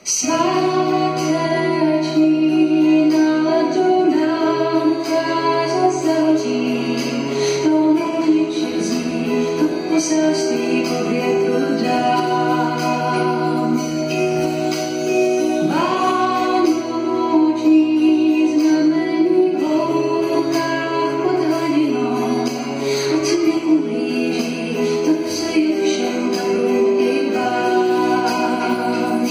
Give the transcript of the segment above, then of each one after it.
Sváteční náladu nám ukáže zavří, to ničem zní, to poselství po větru dám. Vánoční znamení v houkách pod hladinou, ať neublíží, to přeju všem dobrům i vám.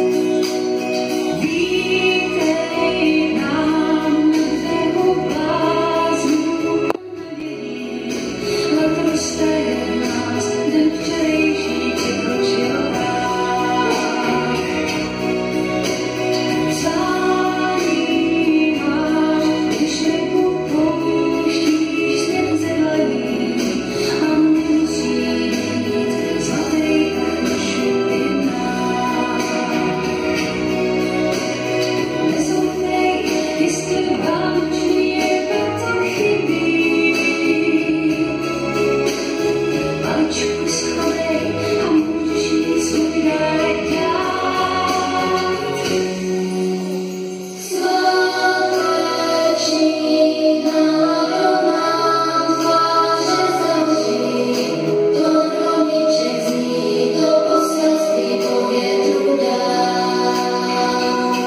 Vítej nám na břehu bláznů nadějí, letos staje nás, den včerejší překročil rád. Přání máš, když nebu pouštíš svět zelený a nemusí být zlatý dušu i nám. Nezoufej, jistě vánoční to chybí. Maličku schovej a můžeš jí svůj dárek dát. Sváteční náladu nám tváře zavří, to hromiček zní, to poselství po větru dám.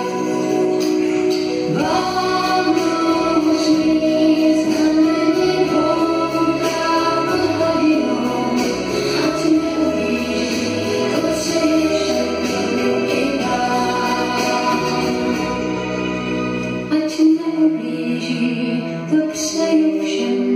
Vánoční znamení v houkách pod hladinou, ať neublíží, to přeji všem dobrům i vám. Ať neublíží, to přeju všem